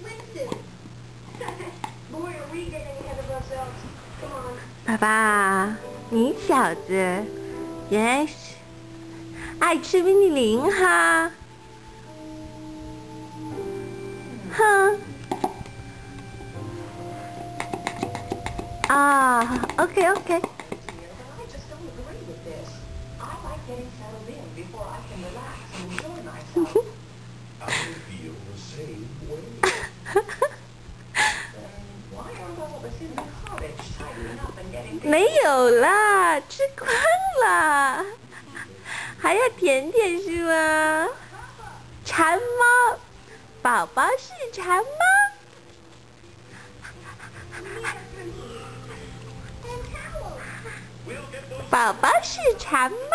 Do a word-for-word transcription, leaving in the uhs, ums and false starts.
爸爸，你小子原来是爱吃冰淇淋哈！哼！啊 ，OK OK。没有啦，吃光了，还要甜甜是吗？馋猫，宝宝是馋猫。宝宝是馋猫。